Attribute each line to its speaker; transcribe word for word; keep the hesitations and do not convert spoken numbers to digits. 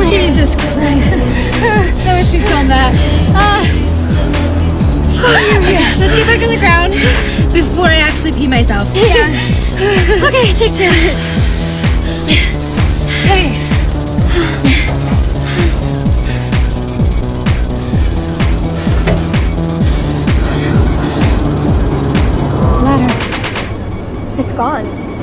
Speaker 1: Jesus Christ. I wish we filmed that. Uh, let's get back on the ground before I actually pee myself. Yeah. Okay, take two. Hey. Ladder. It's gone.